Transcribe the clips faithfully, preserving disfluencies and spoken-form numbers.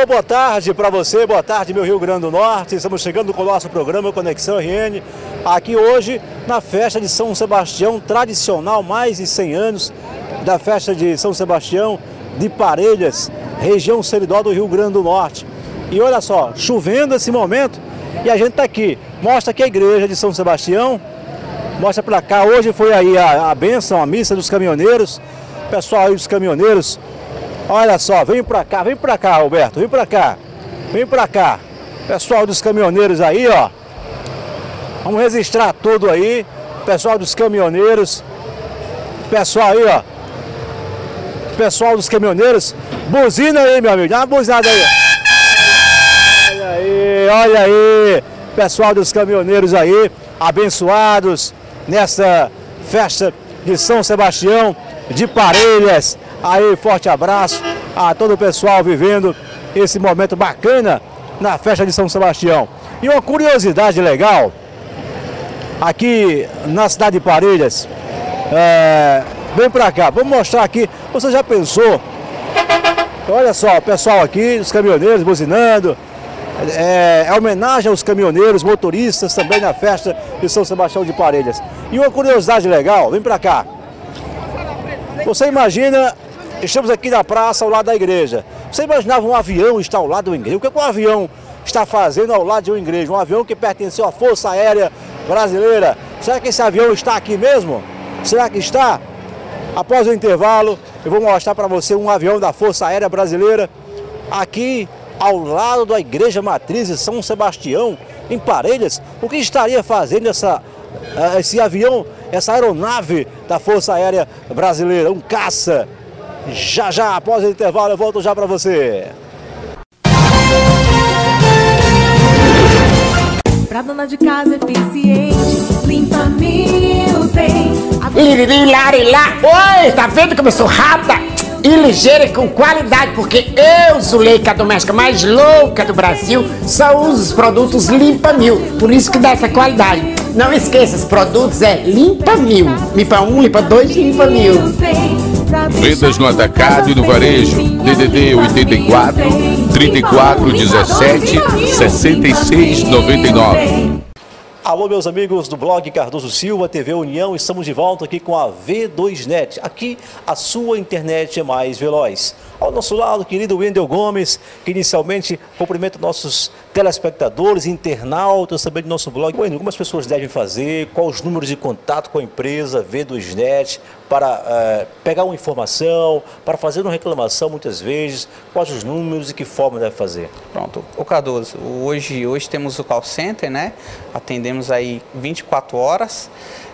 Alô, boa tarde para você, boa tarde meu Rio Grande do Norte. Estamos chegando com o nosso programa Conexão R N, aqui hoje na festa de São Sebastião, tradicional, mais de cem anos da festa de São Sebastião de Parelhas, região Seridó do Rio Grande do Norte. E olha só, chovendo esse momento e a gente está aqui. Mostra aqui a igreja de São Sebastião, mostra para cá. Hoje foi aí a, a bênção, a missa dos caminhoneiros, pessoal aí dos caminhoneiros. Olha só, vem pra cá, vem pra cá, Roberto, vem pra cá, vem pra cá. Pessoal dos caminhoneiros aí, ó. Vamos registrar tudo aí. Pessoal dos caminhoneiros. Pessoal aí, ó. Pessoal dos caminhoneiros. Buzina aí, meu amigo, dá uma buzinada aí. Olha aí, olha aí. Pessoal dos caminhoneiros aí, abençoados nessa festa de São Sebastião de Parelhas. Aí, forte abraço a todo o pessoal vivendo esse momento bacana na festa de São Sebastião. E uma curiosidade legal, aqui na cidade de Parelhas, é, vem pra cá, vamos mostrar aqui. Você já pensou? Olha só, o pessoal aqui, os caminhoneiros buzinando, é, é homenagem aos caminhoneiros, motoristas também na festa de São Sebastião de Parelhas. E uma curiosidade legal, vem pra cá. Você imagina... Estamos aqui na praça, ao lado da igreja. Você imaginava um avião estar ao lado da igreja? O que, é que um avião está fazendo ao lado de uma igreja? Um avião que pertenceu à Força Aérea Brasileira. Será que esse avião está aqui mesmo? Será que está? Após o intervalo, eu vou mostrar para você um avião da Força Aérea Brasileira aqui ao lado da Igreja Matriz de São Sebastião, em Parelhas. O que estaria fazendo essa, esse avião, essa aeronave da Força Aérea Brasileira? Um caça. Já, já, após o intervalo, eu volto já para você. Pra dona de casa eficiente, Limpa Mil tem. Liriri, larilá. Oi, tá vendo como eu sou rápida e ligeira e com qualidade? Porque eu, Zuleika, a doméstica mais louca do Brasil, só uso os produtos Limpa Mil. Por isso que dá essa qualidade. Não esqueça, os produtos é Limpa Mil. Limpa um, Limpa dois, Limpa Mil. Vendas no atacado e no varejo. D D D oitenta e quatro, trinta e quatro, dezessete, sessenta e seis, noventa e nove. Alô, meus amigos do blog Cardoso Silva, T V União, estamos de volta aqui com a V dois Net. Aqui a sua internet é mais veloz. Ao nosso lado, querido Wendel Gomes, que inicialmente cumprimenta nossos telespectadores, internautas também do nosso blog. Wendel, como as pessoas devem fazer, quais os números de contato com a empresa V dois Net para uh, pegar uma informação, para fazer uma reclamação muitas vezes, quais os números e que forma deve fazer? Pronto, o Cardoso, hoje, hoje temos o call center, né? Atendemos aí vinte e quatro horas.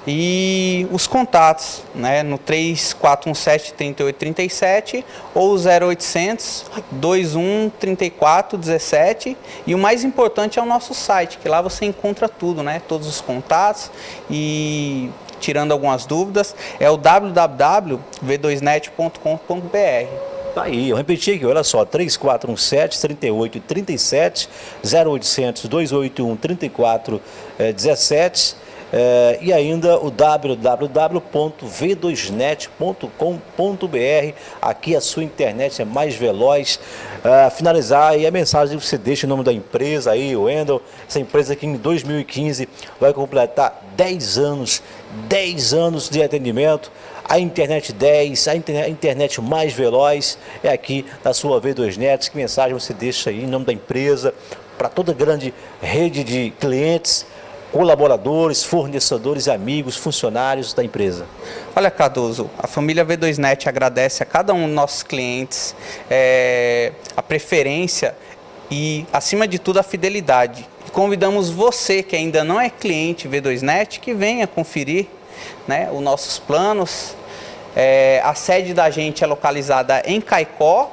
E os contatos, né, no três quatro um sete, três oito três sete ou zero oitocentos, dois um, trinta e quatro, dezessete. E o mais importante é o nosso site, que lá você encontra tudo, né, todos os contatos e tirando algumas dúvidas, é o w w w ponto v dois net ponto com ponto b r. Tá aí, eu repeti aqui, olha só, três quatro um sete, três oito três sete, zero oitocentos, dois oito um, trinta e quatro, dezessete. É, e ainda o w w w ponto v dois net ponto com ponto b r. Aqui a sua internet é mais veloz. É, finalizar aí a mensagem que você deixa em nome da empresa aí, o Wendel. Essa empresa que em dois mil e quinze vai completar dez anos, dez anos de atendimento. A internet dez, a internet, a internet mais veloz é aqui na sua V dois Net. Que mensagem você deixa aí em nome da empresa para toda a grande rede de clientes, colaboradores, fornecedores, amigos, funcionários da empresa? Olha, Cardoso, a família V dois Net agradece a cada um dos nossos clientes é, a preferência e, acima de tudo, a fidelidade. Convidamos você que ainda não é cliente V dois Net que venha conferir, né, os nossos planos. É, a sede da gente é localizada em Caicó,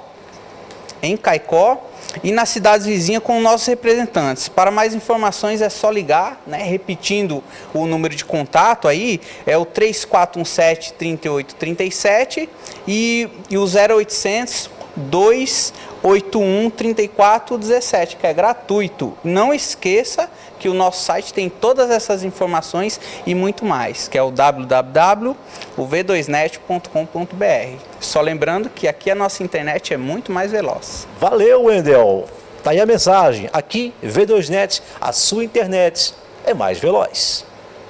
em Caicó, e nas cidades vizinhas com nossos representantes. Para mais informações é só ligar, né? Repetindo o número de contato aí, é o três quatro um sete, três oito três sete e, e o zero oitocentos, dois oito um, trinta e quatro dezessete, que é gratuito. Não esqueça que o nosso site tem todas essas informações e muito mais, que é o w w w ponto v dois net ponto com ponto b r. Só lembrando que aqui a nossa internet é muito mais veloz. Valeu, Wendel. Tá aí a mensagem. Aqui, V dois Net, a sua internet é mais veloz.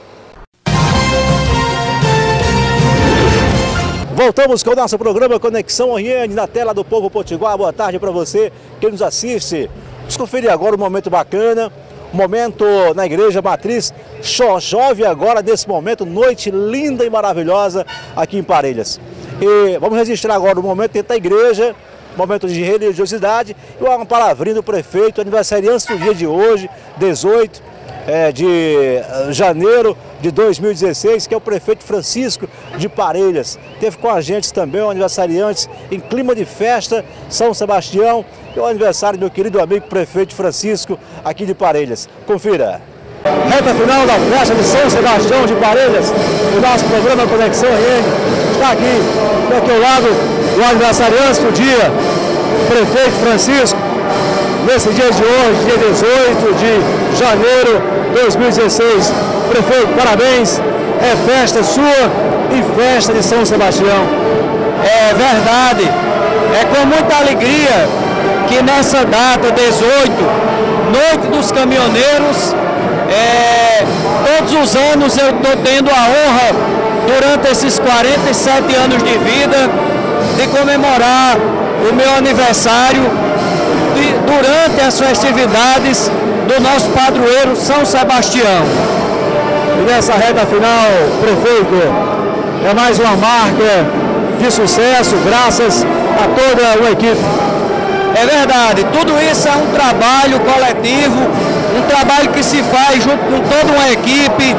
Voltamos com o nosso programa Conexão Oriente na tela do Povo Potiguar. Boa tarde para você que nos assiste. Vamos conferir agora um momento bacana, um momento na Igreja Matriz. Chove agora nesse momento, noite linda e maravilhosa aqui em Parelhas. E vamos registrar agora o momento dentro da igreja, momento de religiosidade, e uma palavrinha do prefeito, aniversariante do dia de hoje, dezoito é, de janeiro de dois mil e dezesseis, que é o prefeito Francisco de Parelhas. Teve com a gente também o aniversariante em clima de festa, São Sebastião, e o aniversário do meu querido amigo prefeito Francisco aqui de Parelhas. Confira. Reta final da festa de São Sebastião de Parelhas, o nosso programa Conexão Oriente está aqui, daqui ao lado, o aniversariante do dia, o prefeito Francisco, nesse dia de hoje, dia dezoito de janeiro de dois mil e dezesseis. Prefeito, parabéns, é festa sua e festa de São Sebastião. É verdade, é com muita alegria que nessa data, dezoito, Noite dos Caminhoneiros, é, todos os anos eu estou tendo a honra, durante esses quarenta e sete anos de vida, de comemorar o meu aniversário de, durante as festividades do nosso padroeiro São Sebastião. E nessa reta final, prefeito, é mais uma marca de sucesso, graças a toda uma equipe. É verdade, tudo isso é um trabalho coletivo, um trabalho que se faz junto com toda uma equipe,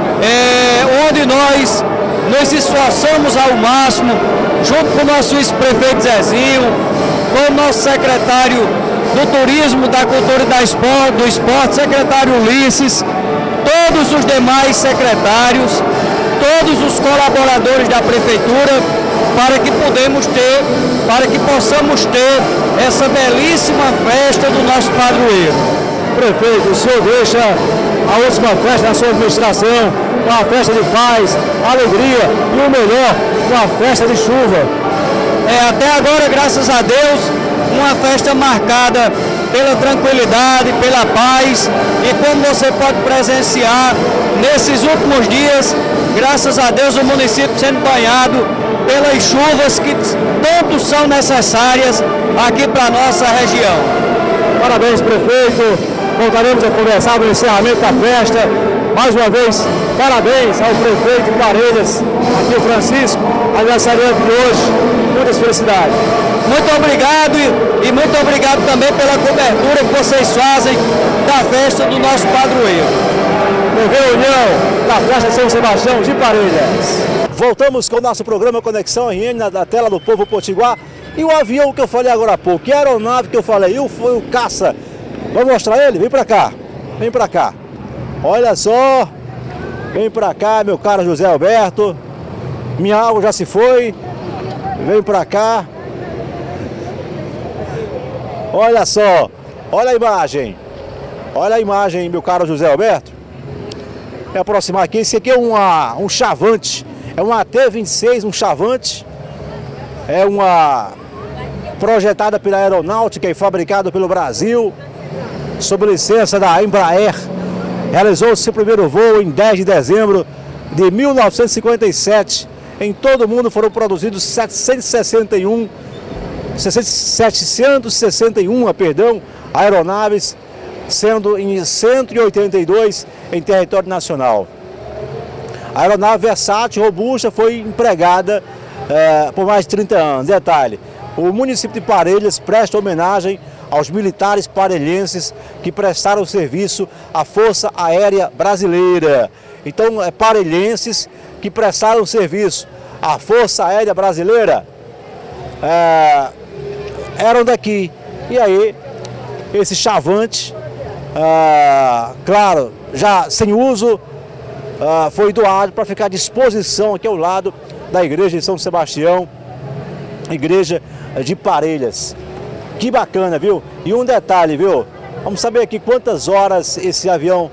é, onde nós nos esforçamos ao máximo, junto com o nosso vice-prefeito Zezinho, com o nosso secretário do Turismo, da Cultura e da Esporte, do Esporte, secretário Ulisses, todos os demais secretários, todos os colaboradores da Prefeitura, para que podemos ter, para que possamos ter essa belíssima festa do nosso padroeiro. Prefeito, o senhor deixa a última festa da sua administração, uma festa de paz, alegria e o melhor, uma festa de chuva. É, até agora, graças a Deus, uma festa marcada pela tranquilidade, pela paz, e como você pode presenciar nesses últimos dias, graças a Deus, o município sendo banhado pelas chuvas que tanto são necessárias aqui para a nossa região. Parabéns, prefeito. Voltaremos a conversar no encerramento da festa. Mais uma vez, parabéns ao prefeito de Parelhas, aqui o Francisco, aniversariante de hoje. Muitas felicidades. Muito obrigado e, e muito obrigado também pela cobertura que vocês fazem da festa do nosso padroeiro. Reunião da festa de São Sebastião de Parelhas. Voltamos com o nosso programa Conexão R N na, na tela do Povo Potiguar. E o avião que eu falei agora há pouco, que a aeronave que eu falei, o, foi o caça. Vamos mostrar ele? Vem pra cá, vem pra cá. Olha só, vem pra cá, meu caro José Alberto. Minha água já se foi. Vem pra cá. Olha só, olha a imagem. Olha a imagem, meu caro José Alberto. Vou aproximar aqui, esse aqui é uma, um Chavante. É uma T vinte e seis, um Chavante. É uma projetada pela Aeronáutica e fabricada pelo Brasil, sob licença da Embraer. Realizou seu primeiro voo em dez de dezembro de mil novecentos e cinquenta e sete. Em todo o mundo foram produzidos setecentos e sessenta e um, setecentos e sessenta e um perdão, aeronaves, sendo em cento e oitenta e dois em território nacional. A aeronave versátil, robusta, foi empregada é, por mais de trinta anos. Detalhe, o município de Parelhas presta homenagem aos militares parelhenses que prestaram serviço à Força Aérea Brasileira. Então, é parelhenses que prestaram serviço à Força Aérea Brasileira é, eram daqui. E aí, esse Chavante, é, claro, já sem uso, é, foi doado para ficar à disposição aqui ao lado da igreja de São Sebastião, igreja de Parelhas. Que bacana, viu? E um detalhe, viu? Vamos saber aqui quantas horas esse avião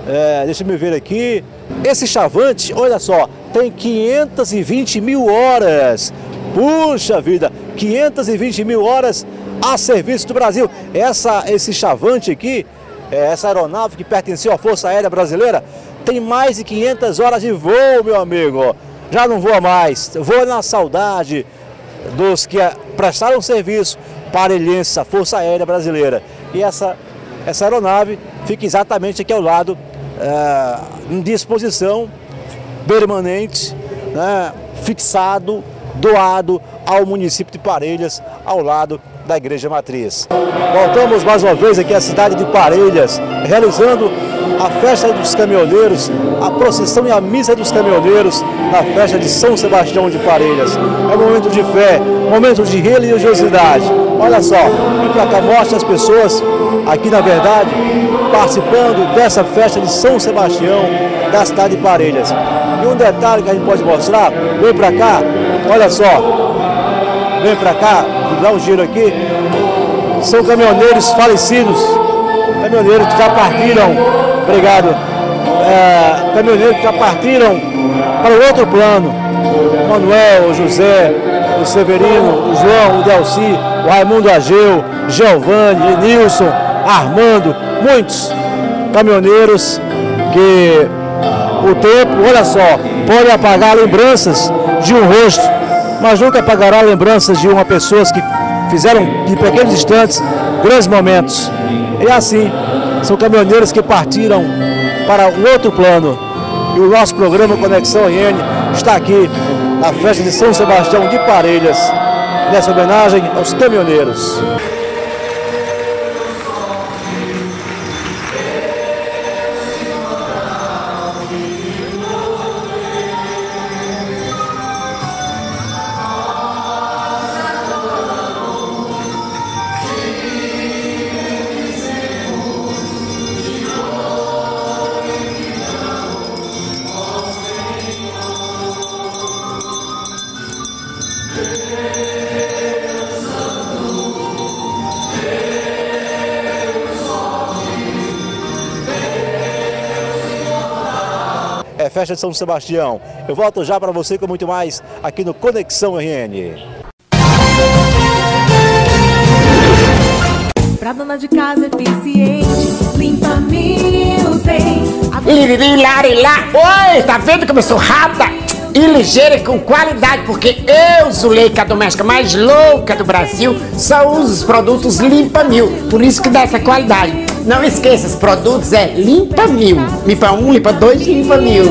É, deixa eu ver aqui. Esse chavante, olha só, tem quinhentas e vinte mil horas. Puxa vida, quinhentas e vinte mil horas a serviço do Brasil. Essa, esse chavante aqui, essa aeronave que pertenceu à Força Aérea Brasileira, tem mais de quinhentas horas de voo, meu amigo. Já não voa mais, voa na saudade dos que prestaram serviço para a Força Aérea Brasileira. E essa, essa aeronave fica exatamente aqui ao lado, é, em disposição permanente, né, fixado, doado ao município de Parelhas, ao lado da Igreja Matriz. Voltamos mais uma vez aqui à cidade de Parelhas, realizando a festa dos caminhoneiros, a procissão e a missa dos caminhoneiros na festa de São Sebastião de Parelhas. É um momento de fé, momento de religiosidade. Olha só, vem para cá, mostra as pessoas aqui, na verdade, participando dessa festa de São Sebastião da cidade de Parelhas. E um detalhe que a gente pode mostrar, vem para cá, olha só, vem para cá, dá um giro aqui, são caminhoneiros falecidos, caminhoneiros que já partiram, obrigado, é, caminhoneiros que já partiram para o outro plano, o Manuel, o José, o Severino, o João, o Delci, o Raimundo Ageu, Giovanni, Nilson, Armando, muitos caminhoneiros que o tempo, olha só, pode apagar lembranças de um rosto, mas nunca apagará lembranças de uma pessoa que fizeram em pequenos instantes grandes momentos. E assim, são caminhoneiros que partiram para um outro plano. E o nosso programa Conexão R N está aqui na festa de São Sebastião de Parelhas, nessa homenagem aos caminhoneiros. É festa de São Sebastião. Eu volto já para você com muito mais aqui no Conexão R N. Pra dona de casa eficiente, Limpa Mil tem. Lirilarilá. Oi, tá vendo como eu sou rápida e ligeira e com qualidade? Porque eu, Zuleika, a doméstica mais louca do Brasil, só uso os produtos Limpa Mil. Por isso que dá essa qualidade. Não esqueça, os produtos é Limpa Mil. Limpa um, Limpa dois, Limpa Mil.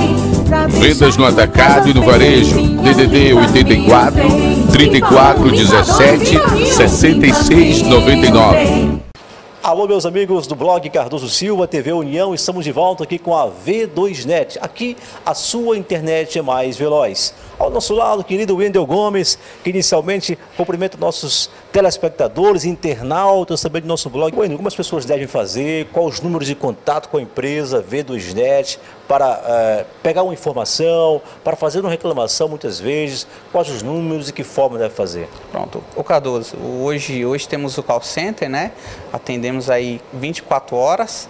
Vendas no atacado e no varejo. D D D oitenta e quatro, trinta e quatro, dezessete, sessenta e seis, noventa e nove. Alô, meus amigos do blog Cardoso Silva, T V União, estamos de volta aqui com a V dois Net. Aqui a sua internet é mais veloz. Ao nosso lado, querido Wendel Gomes, que inicialmente cumprimenta nossos telespectadores, internautas também do nosso blog. Wendel, como as pessoas devem fazer, quais os números de contato com a empresa V dois Net para uh, pegar uma informação, para fazer uma reclamação muitas vezes, quais os números e que forma deve fazer? Pronto, o Cardoso, hoje, hoje temos o call center, né? Atendemos aí vinte e quatro horas.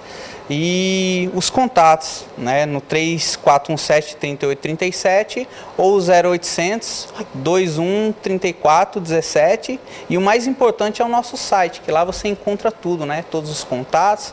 E os contatos, né, no três quatro um sete, três oito três sete ou zero oitocentos, dois um, trinta e quatro, dezessete. E o mais importante é o nosso site, que lá você encontra tudo, né, todos os contatos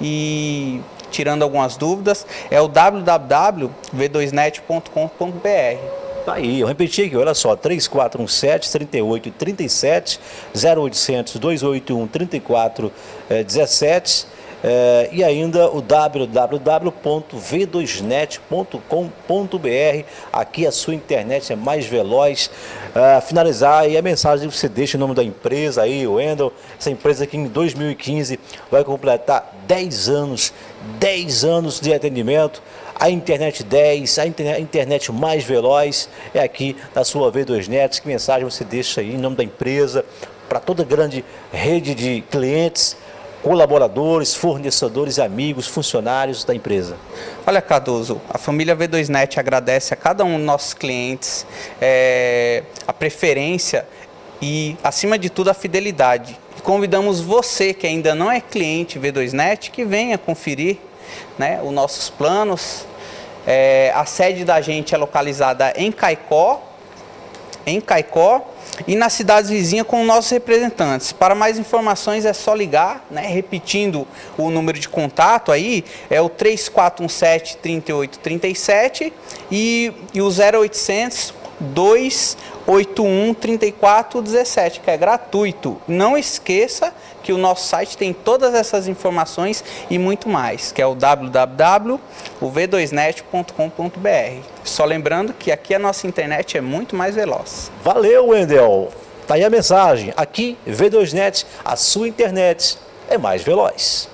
e tirando algumas dúvidas, é o w w w ponto v dois net ponto com ponto b r. Tá aí, eu repeti aqui, olha só, três quatro um sete, três oito três sete, zero oitocentos, dois oito um, trinta e quatro, dezessete. É, e ainda o w w w ponto v dois net ponto com ponto b r. Aqui a sua internet é mais veloz. É, finalizar aí a mensagem que você deixa em nome da empresa aí, o Wendel, essa empresa que em dois mil e quinze vai completar dez anos, dez anos de atendimento. A internet dez, a internet, a internet mais veloz é aqui na sua V dois Net. Que mensagem você deixa aí em nome da empresa para toda a grande rede de clientes, colaboradores, fornecedores, amigos, funcionários da empresa? Olha, Cardoso, a família V dois Net agradece a cada um dos nossos clientes é, a preferência e, acima de tudo, a fidelidade. Convidamos você que ainda não é cliente V dois Net que venha conferir né, os nossos planos. É, a sede da gente é localizada em Caicó, em Caicó e nas cidades vizinhas com nossos representantes. Para mais informações é só ligar, né, repetindo o número de contato aí, é o três quatro um sete, três oito três sete e, e o zero oitocentos, dois oito um, três quatro um sete, que é gratuito. Não esqueça que o nosso site tem todas essas informações e muito mais, que é o w w w ponto v dois net ponto com ponto b r. Só lembrando que aqui a nossa internet é muito mais veloz. Valeu, Wendel. Tá aí a mensagem. Aqui, V dois Net, a sua internet é mais veloz.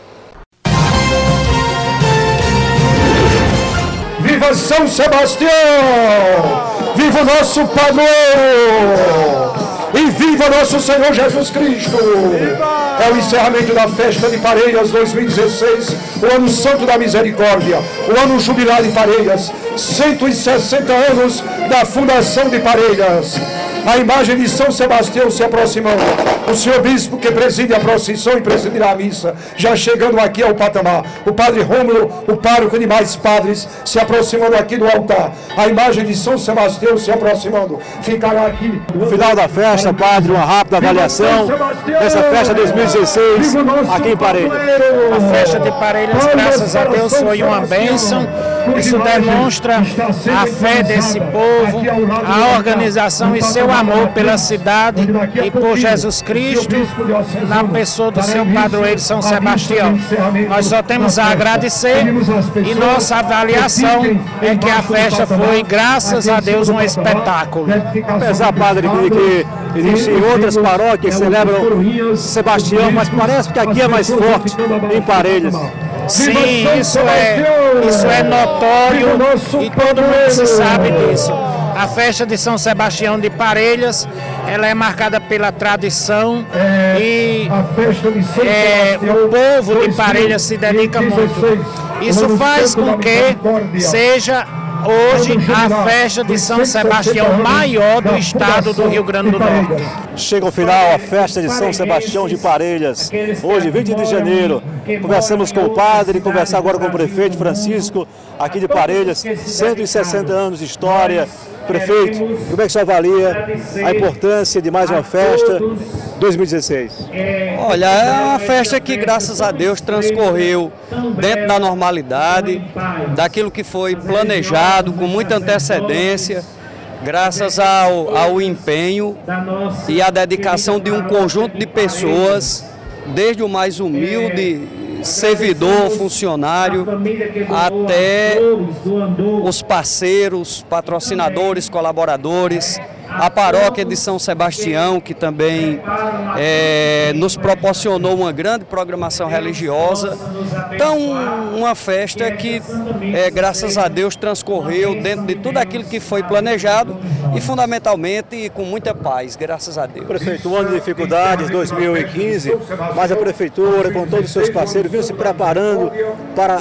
Viva São Sebastião! Viva o nosso padroeiro! E viva nosso Senhor Jesus Cristo! É o encerramento da festa de Parelhas dois mil e dezesseis, o ano santo da misericórdia, o ano jubilar de Parelhas, cento e sessenta anos da fundação de Parelhas. A imagem de São Sebastião se aproximando. O senhor bispo que preside a procissão e presidirá a missa, já chegando aqui ao patamar. O padre Rômulo, o pároco e demais padres se aproximando aqui do altar. A imagem de São Sebastião se aproximando. Ficará aqui. No final da festa, padre, uma rápida avaliação dessa festa dois mil e dezesseis aqui em Parelhas. A festa de Parelhas, graças a Deus, foi uma bênção. Isso demonstra a fé desse povo, a organização e seu amor pela cidade e por Jesus Cristo, na pessoa do seu padroeiro São Sebastião. Nós só temos a agradecer e nossa avaliação é que a festa foi, graças a Deus, um espetáculo. Apesar, padre, de que existem outras paróquias que celebram Sebastião, mas parece que aqui é mais forte em Parelhas. Sim, isso é, isso é notório e todo mundo se sabe disso. A festa de São Sebastião de Parelhas, ela é marcada pela tradição e é, o povo de Parelhas se dedica muito. Isso faz com que seja hoje a festa de São Sebastião maior do estado do Rio Grande do Norte. Chega ao final a festa de São Sebastião de Parelhas, hoje vinte de janeiro. Conversamos com o padre, conversar agora com o prefeito Francisco, aqui de Parelhas, cento e sessenta anos de história. Prefeito, como é que você avalia a importância de mais uma festa dois mil e dezesseis? Olha, é uma festa que, graças a Deus, transcorreu dentro da normalidade, daquilo que foi planejado com muita antecedência, graças ao, ao empenho e à dedicação de um conjunto de pessoas, desde o mais humilde servidor, funcionário, até os parceiros, patrocinadores, colaboradores, a paróquia de São Sebastião, que também é, nos proporcionou uma grande programação religiosa. Então, uma festa que, é, graças a Deus, transcorreu dentro de tudo aquilo que foi planejado e, fundamentalmente, com muita paz, graças a Deus. Prefeito, um ano de dificuldades, dois mil e quinze, mas a Prefeitura, com todos os seus parceiros, vinha se preparando para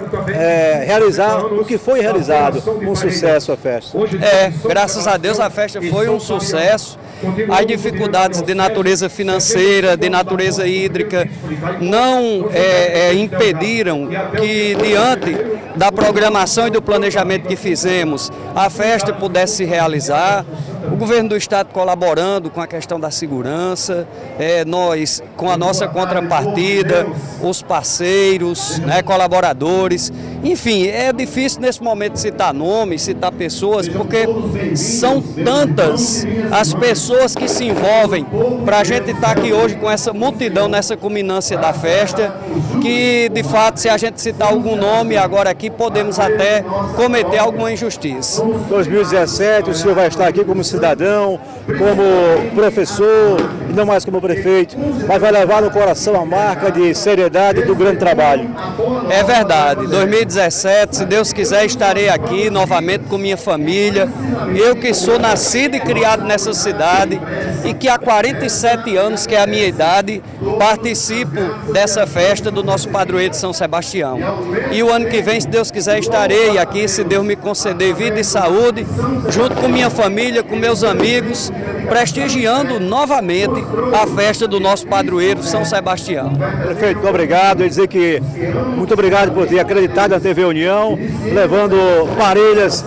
é, realizar o que foi realizado, um sucesso a festa. É, graças a Deus a festa foi Foi um sucesso. As dificuldades de natureza financeira, de natureza hídrica, não é, é, impediram que, diante da programação e do planejamento que fizemos, a festa pudesse se realizar. O governo do estado colaborando com a questão da segurança, é, nós com a nossa contrapartida, os parceiros, né, colaboradores, enfim, é difícil nesse momento citar nomes, citar pessoas, porque são tantas as pessoas que se envolvem para a gente estar aqui hoje com essa multidão nessa culminância da festa, que de fato, se a gente citar algum nome agora aqui, podemos até cometer alguma injustiça. dois mil e dezessete, o senhor vai estar aqui como cidadão, como professor e não mais como prefeito, mas vai levar no coração a marca de seriedade do grande trabalho. É verdade, dois mil e dezessete, se Deus quiser, estarei aqui novamente com minha família, eu que sou nascido e criado nessa cidade e que há quarenta e sete anos, que é a minha idade, participo dessa festa do nosso padroeiro de São Sebastião. E o ano que vem, se Deus quiser, estarei aqui, se Deus me conceder vida e saúde, junto com minha família, com meus amigos, prestigiando novamente a festa do nosso padroeiro São Sebastião. Prefeito, muito obrigado. Eu dizer que muito obrigado por ter acreditado na T V União, levando Parelhas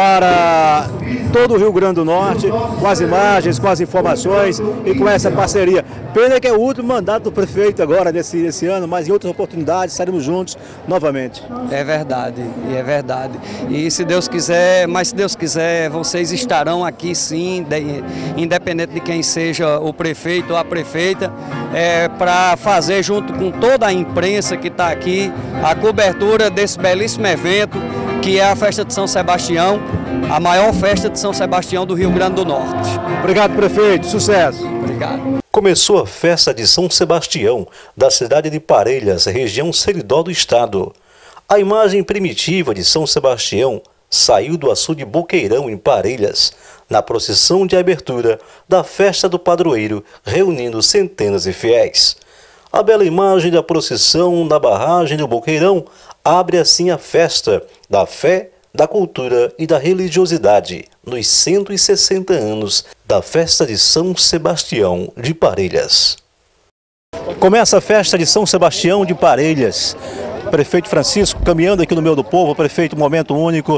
para todo o Rio Grande do Norte, com as imagens, com as informações e com essa parceria. Pena que é o último mandato do prefeito agora, nesse, nesse ano, mas em outras oportunidades estaremos juntos novamente. É verdade, e é verdade. E se Deus quiser, mas se Deus quiser, vocês estarão aqui sim, de, independente de quem seja o prefeito ou a prefeita, é, para fazer junto com toda a imprensa que está aqui, a cobertura desse belíssimo evento, que é a festa de São Sebastião, a maior festa de São Sebastião do Rio Grande do Norte. Obrigado, prefeito. Sucesso. Obrigado. Começou a festa de São Sebastião, da cidade de Parelhas, região Seridó do estado. A imagem primitiva de São Sebastião saiu do açude Boqueirão, em Parelhas, na procissão de abertura da festa do padroeiro, reunindo centenas de fiéis. A bela imagem da procissão na barragem do Boqueirão abre assim a festa da fé, da cultura e da religiosidade nos cento e sessenta anos da festa de São Sebastião de Parelhas. Começa a festa de São Sebastião de Parelhas. Prefeito Francisco, caminhando aqui no meio do povo, prefeito, um momento único,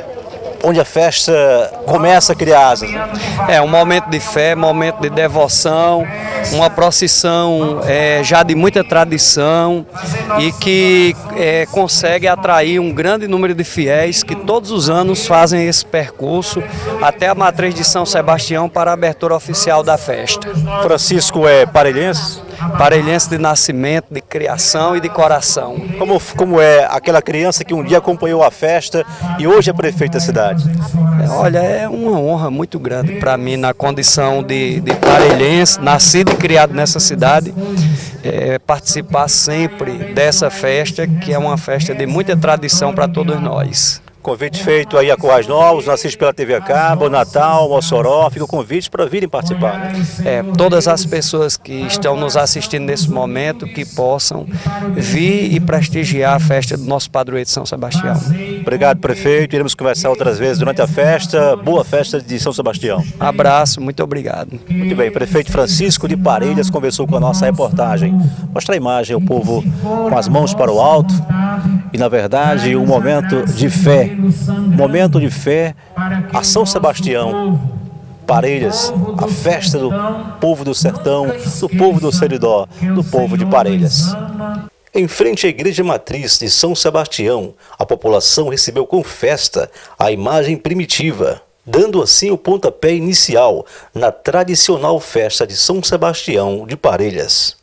onde a festa começa a criar asas. É um momento de fé, momento de devoção, uma procissão é, já de muita tradição e que é, consegue atrair um grande número de fiéis que todos os anos fazem esse percurso até a matriz de São Sebastião para a abertura oficial da festa. Francisco é parelhense? Parelhense de nascimento, de criação e de coração. Como, como é aquela criança que um dia acompanhou a festa e hoje é prefeito da cidade? É, olha, é uma honra muito grande para mim, na condição de, de parelhense, nascido e criado nessa cidade, é, participar sempre dessa festa, que é uma festa de muita tradição para todos nós. Convite feito aí a Currais Novos, assiste pela T V a cabo, Natal, Mossoró, fica o convite para virem participar. É, todas as pessoas que estão nos assistindo nesse momento, que possam vir e prestigiar a festa do nosso padroeiro de São Sebastião. Obrigado, prefeito. Iremos conversar outras vezes durante a festa. Boa festa de São Sebastião. Abraço, muito obrigado. Muito bem, prefeito Francisco de Parelhas conversou com a nossa reportagem. Mostra a imagem, o povo com as mãos para o alto e, na verdade, um momento de fé. Momento de fé a São Sebastião, Parelhas, a festa do povo do sertão, do povo do Seridó, do povo de Parelhas. Em frente à igreja matriz de São Sebastião, a população recebeu com festa a imagem primitiva, dando assim o pontapé inicial na tradicional festa de São Sebastião de Parelhas.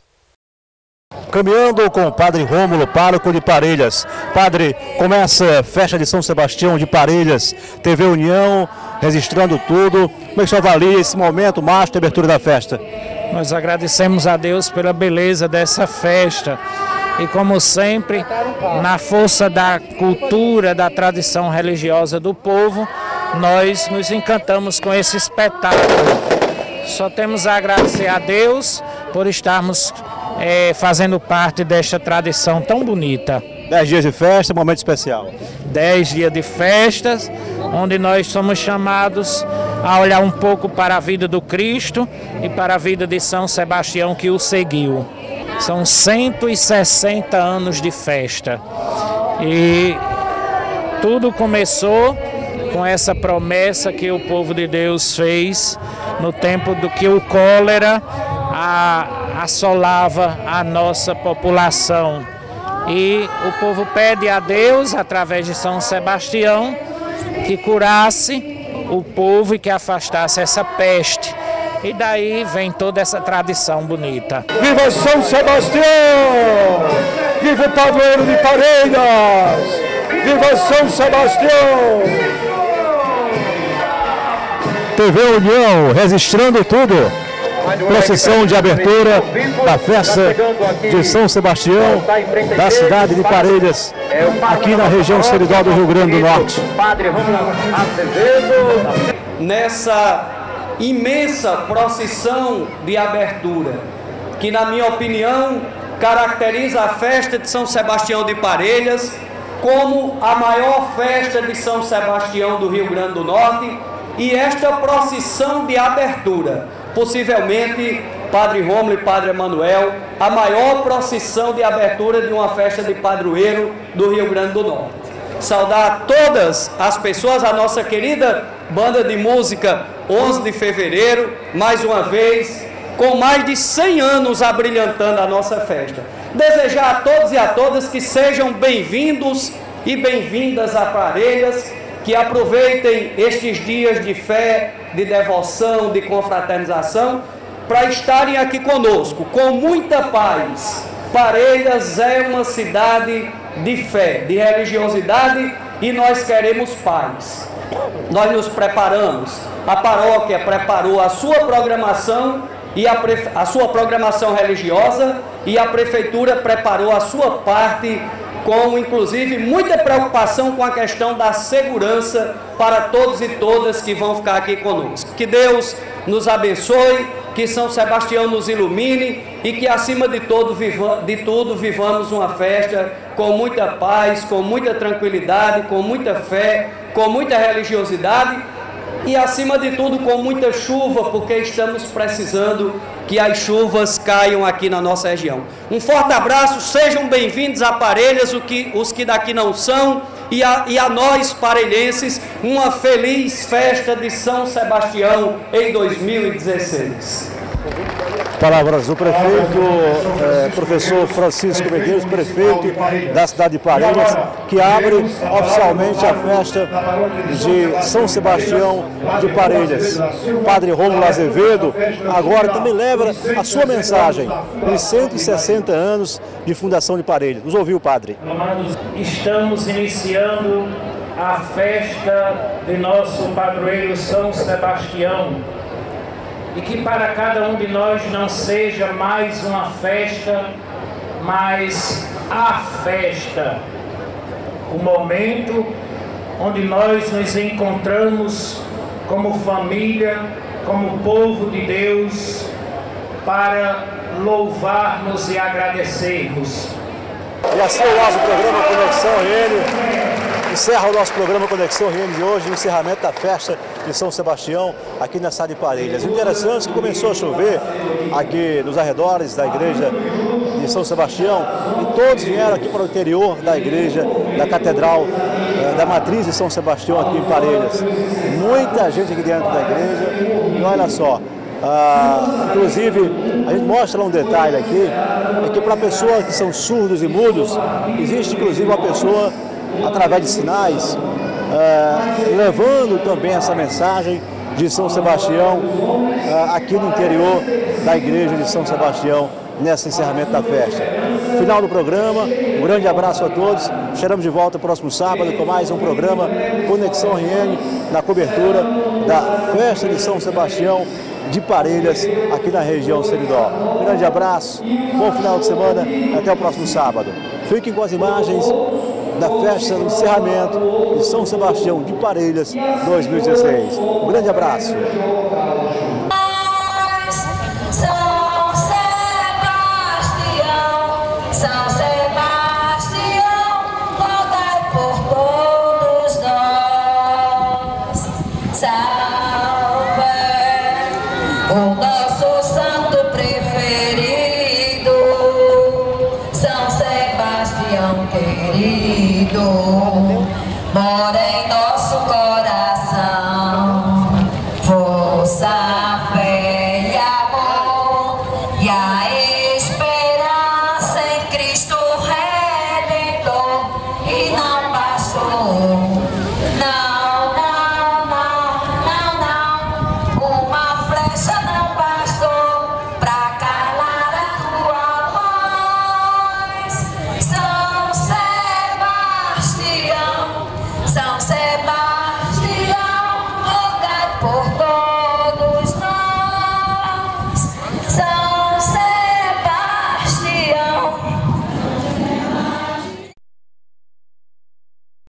Caminhando com o Padre Rômulo, pároco de Parelhas. Padre, começa a festa de São Sebastião de Parelhas, T V União, registrando tudo. Como é que você avalia esse momento, março de abertura da festa? Nós agradecemos a Deus pela beleza dessa festa e, como sempre, na força da cultura, da tradição religiosa do povo, nós nos encantamos com esse espetáculo. Só temos a agradecer a Deus por estarmos É, fazendo parte desta tradição tão bonita. Dez dias de festa, momento especial. Dez dias de festas, onde nós somos chamados a olhar um pouco para a vida do Cristo e para a vida de São Sebastião que o seguiu. São cento e sessenta anos de festa. E tudo começou com essa promessa que o povo de Deus fez no tempo do que o cólera a assolava a nossa população. E o povo pede a Deus, através de São Sebastião, que curasse o povo e que afastasse essa peste. E daí vem toda essa tradição bonita. Viva São Sebastião! Viva o padroeiro de Parelhas! Viva São Sebastião! T V União, registrando tudo. Procissão de abertura da festa de São Sebastião, da cidade de Parelhas, aqui na região Seridó do Rio Grande do Norte. Nessa imensa procissão de abertura, que, na minha opinião, caracteriza a festa de São Sebastião de Parelhas como a maior festa de São Sebastião do Rio Grande do Norte, e esta procissão de abertura, possivelmente, Padre Rômulo e Padre Emanuel, a maior procissão de abertura de uma festa de padroeiro do Rio Grande do Norte. Saudar todas as pessoas, a nossa querida banda de música onze de fevereiro, mais uma vez, com mais de cem anos abrilhantando a nossa festa. Desejar a todos e a todas que sejam bem-vindos e bem-vindas a Parelhas, que aproveitem estes dias de fé, de devoção, de confraternização, para estarem aqui conosco, com muita paz. Parelhas é uma cidade de fé, de religiosidade, e nós queremos paz. Nós nos preparamos, a paróquia preparou a sua programação, e a, a sua programação religiosa, e a prefeitura preparou a sua parte, com inclusive muita preocupação com a questão da segurança para todos e todas que vão ficar aqui conosco. Que Deus nos abençoe, que São Sebastião nos ilumine e que acima de, todo, viva, de tudo vivamos uma festa com muita paz, com muita tranquilidade, com muita fé, com muita religiosidade e acima de tudo com muita chuva, porque estamos precisando que as chuvas caiam aqui na nossa região. Um forte abraço, sejam bem-vindos a Parelhas, o que, os que daqui não são, e a, e a nós parelhenses, uma feliz festa de São Sebastião em dois mil e dezesseis. Palavras do prefeito, é, professor Francisco Medeiros, prefeito da cidade de Parelhas, que abre oficialmente a festa de São Sebastião de Parelhas. Padre Rômulo Azevedo agora também leva a sua mensagem em cento e sessenta anos de fundação de Parelhas. Nos ouviu, padre? Estamos iniciando a festa de nosso padroeiro São Sebastião, e que para cada um de nós não seja mais uma festa, mas a festa, o momento onde nós nos encontramos como família, como povo de Deus, para louvarmos e agradecermos. E assim o nosso programa Conexão R N encerra o nosso programa Conexão R N de hoje, o encerramento da festa de São Sebastião aqui na cidade de Parelhas. O interessante é que começou a chover aqui nos arredores da igreja de São Sebastião e todos vieram aqui para o interior da igreja, da Catedral eh, da Matriz de São Sebastião aqui em Parelhas. Muita gente aqui dentro da igreja e olha só, ah, inclusive a gente mostra um detalhe aqui, é que para pessoas que são surdos e mudos, existe inclusive uma pessoa através de sinais, uh, levando também essa mensagem de São Sebastião uh, aqui no interior da igreja de São Sebastião, nesse encerramento da festa. Final do programa, um grande abraço a todos, estaremos de volta próximo sábado com mais um programa Conexão R N, na cobertura da festa de São Sebastião de Parelhas, aqui na região Seridó. Um grande abraço, bom final de semana, até o próximo sábado. Fiquem com as imagens da festa do encerramento de São Sebastião de Parelhas dois mil e dezesseis. Um grande abraço. São Sebastião, São Sebastião, rogai por todos nós.